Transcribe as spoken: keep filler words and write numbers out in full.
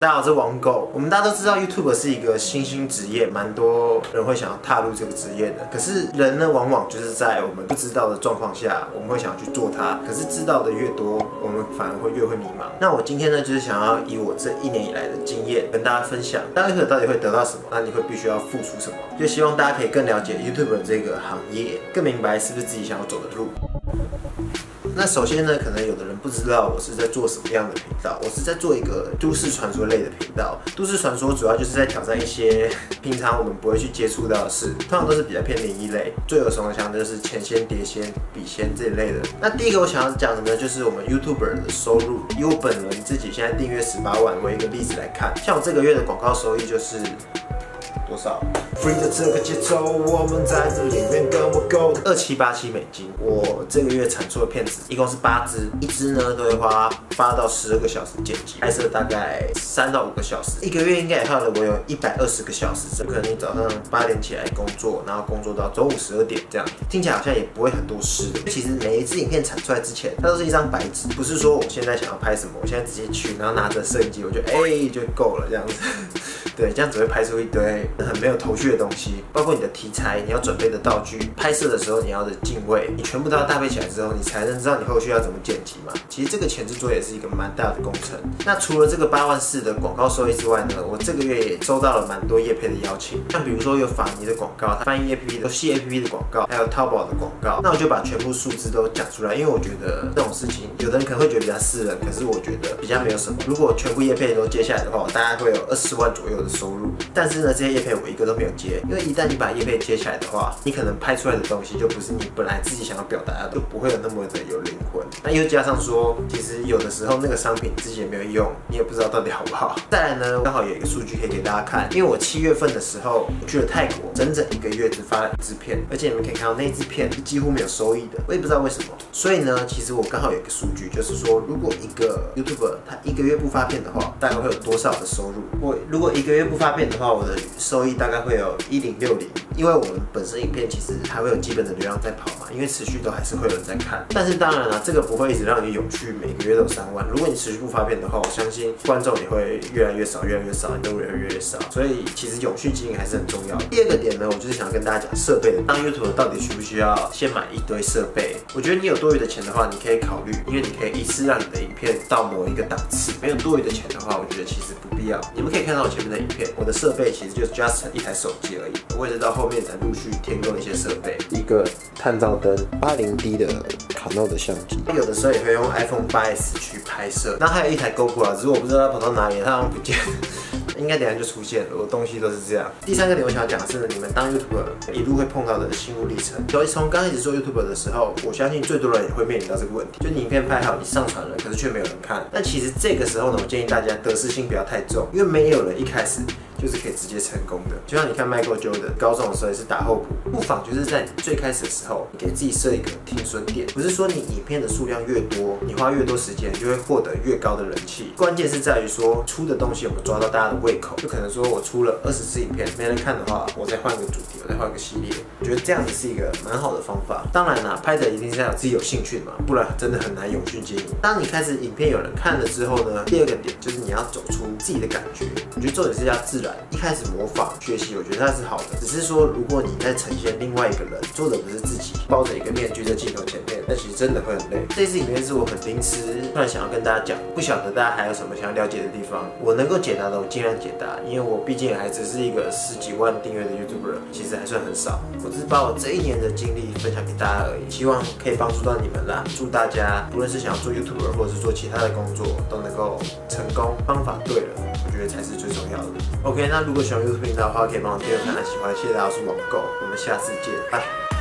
大家好，我是王狗。我们大家都知道 YouTube 是一个新兴职业，蛮多人会想要踏入这个职业的。可是人呢，往往就是在我们不知道的状况下，我们会想要去做它。可是知道的越多，我们反而会越会迷茫。那我今天呢，就是想要以我这一年以来的经验跟大家分享，当 YouTuber 到底会得到什么？那你会必须要付出什么？就希望大家可以更了解 YouTuber 这个行业，更明白是不是自己想要走的路。那首先呢，可能有的人不知道我是在做什么样的频道，我是在做一个都市传说类的频道。都市传说主要就是在挑战一些平常我们不会去接触到的事，通常都是比较偏灵异类，最耳熟能详的就是钱仙、碟仙、笔仙这一类的。那第一个我想要讲的呢，就是我们 YouTuber 的收入。以我本人自己现在订阅十八万为一个例子来看，像我这个月的广告收益就是多少 ？Free 的这个节奏，我们在这里面跟我 go 二七八七美金。我这个月产出的片子一共是八支，一支呢都会花八到十二个小时剪辑，拍摄大概三到五个小时，一个月应该也花了我有一百二十个小时。可能你早上八点起来工作，然后工作到中午十二点这样，听起来好像也不会很多事。其实每一支影片产出来之前，它都是一张白纸，不是说我现在想要拍什么，我现在直接去，然后拿着摄影机，我就哎、欸、就够了这样子。对，这样只会拍出一堆很没有头绪的东西，包括你的题材，你要准备的道具，拍摄的时候你要的镜位，你全部都要搭配起来之后，你才能知道你后续要怎么剪辑嘛。其实这个前置作业也是一个蛮大的工程。那除了这个八万四的广告收益之外呢，我这个月也收到了蛮多业配的邀请，像比如说有法尼的广告、翻译 A P P 的、游戏 A P P 的广告，还有淘宝的广告。那我就把全部数字都讲出来，因为我觉得这种事情，有的人可能会觉得比较私人，可是我觉得比较没有什么。如果全部业配都接下来的话，我大概会有二十万左右的收入。但是呢，这些业配我一个都没有接，因为一旦你把业配接起来的话，你可能拍出来的东西就不是你本来自己想要表达的，就不会有那么的有灵魂。那又加上说，其实有的时候那个商品自己也没有用，你也不知道到底好不好。再来呢，刚好有一个数据可以给大家看，因为我七月份的时候我去了泰国，整整一个月只发了一支片，而且你们可以看到那一支片是几乎没有收益的，我也不知道为什么。所以呢，其实我刚好有一个数据，就是说如果一个 YouTuber 他一个月不发片的话，大概会有多少的收入？我如果一个月不发片的话，我的收益大概会有一零六零，因为我们本身影片其实还会有基本的流量在跑嘛，因为持续都还是会有人在看。但是当然了，这个不会一直让你永续每个月都有三万。如果你持续不发片的话，我相信观众也会越来越少，越来越少，你都越来越少。所以其实永续经营还是很重要的。第二个点呢，我就是想跟大家讲设备的。当 YouTuber 到底需不需要先买一堆设备？我觉得你有多余的钱的话，你可以考虑，因为你可以一次让你的影片到某一个档次。没有多余的钱的话，我觉得其实不必要。你们可以看到我前面的影片，我的设备其实就 just 一台手机而已。我也是到后面才陆续添购一些设备，一个探照灯，八零 D 的卡诺的相机，有的时候也会用 iPhone 八 S 去拍摄。那还有一台 GoPro 啊，只是我不知道它跑到哪里，它好像不见了。应该等一下就出现了，我东西都是这样。第三个点我想要讲的是，你们当 YouTuber 一路会碰到的心路历程。所以从刚开始做 YouTuber 的时候，我相信最多人也会面临到这个问题，就你影片拍好，你上传了，可是却没有人看。但其实这个时候呢，我建议大家得失心不要太重，因为没有人一开始就是可以直接成功的。就像你看 Michael Jordan 高中的时候也是打后补，不妨就是在你最开始的时候，你给自己设一个停损点，不是说你影片的数量越多，你花越多时间，就会获得越高的人气。关键是在于说出的东西有没有抓到大家的胃口。就可能说我出了二十支影片，没人看的话，我再换个主题，我再换个系列。我觉得这样子是一个蛮好的方法。当然啦，拍的一定是要有自己有兴趣的嘛，不然真的很难永续经营。当你开始影片有人看了之后呢，第二个点就是你要走出自己的感觉。我觉得重点是要自然。一开始模仿学习，我觉得那是好的。只是说，如果你在呈现另外一个人，做的不是自己，抱着一个面具在镜头前面，那其实真的会很累。这支影片是我很临时突然想要跟大家讲，不晓得大家还有什么想要了解的地方，我能够解答的我尽量解答，因为我毕竟还只是一个十几万订阅的 YouTuber， 其实还算很少。我只是把我这一年的经历分享给大家而已，希望可以帮助到你们啦。祝大家不论是想要做 YouTuber 或者是做其他的工作，都能够成功。方法对了，我觉得才是最重要的。OK， 那如果喜欢 YouTube 频道的话，可以帮我订阅、看、喜欢，谢谢大家，我是网购，我们下次见，拜。